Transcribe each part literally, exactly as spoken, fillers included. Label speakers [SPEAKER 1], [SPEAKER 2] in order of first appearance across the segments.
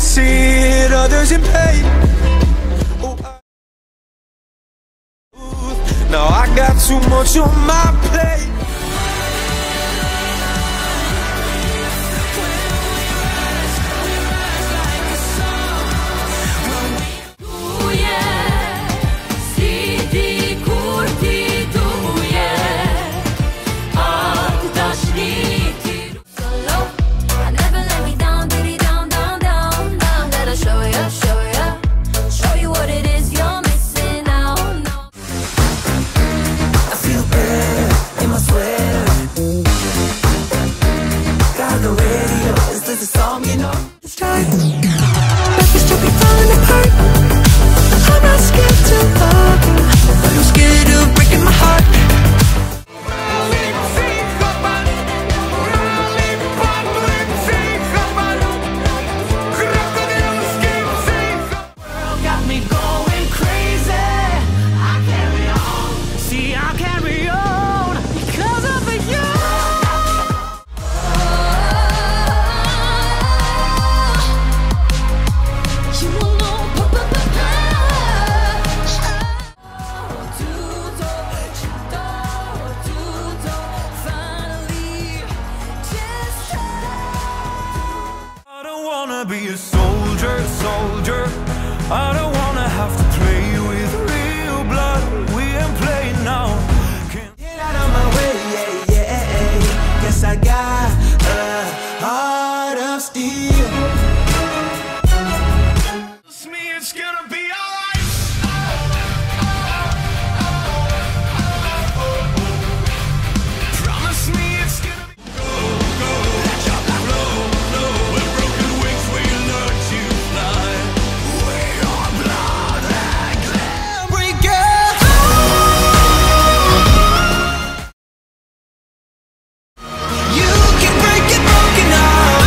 [SPEAKER 1] see it, others in pain. Oh, I, now I got too much on my plate. Be a soldier, soldier. I don't wanna have to play with real blood. We ain't playing now. Can't get out of my way, yeah, yeah. Guess I got a heart of steel. Trust me, it's gonna be alright. Promise me it's gonna be go, go. Let your blood flow, flow. With broken wings we learn to fly. We are blood and Lambrou girl. You can break it broken heart.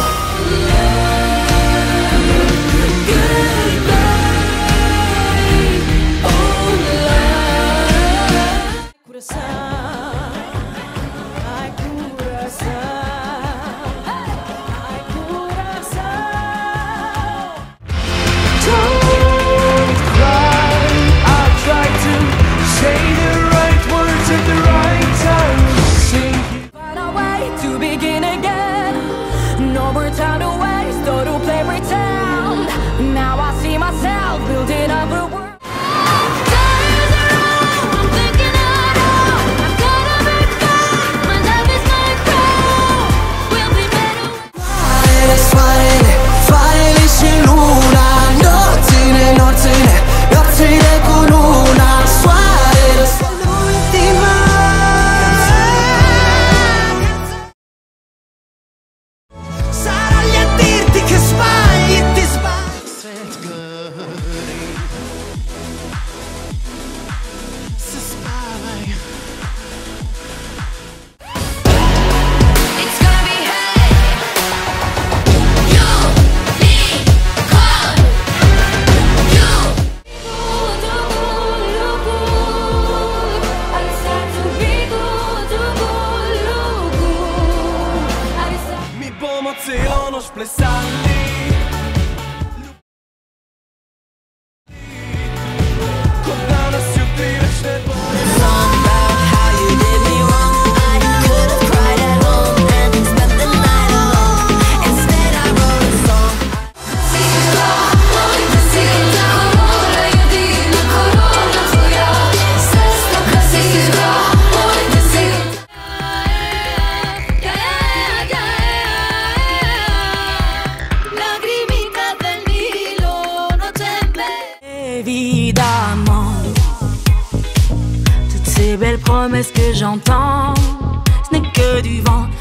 [SPEAKER 2] Évidemment, toutes ces belles promesses que j'entends, ce n'est que du vent.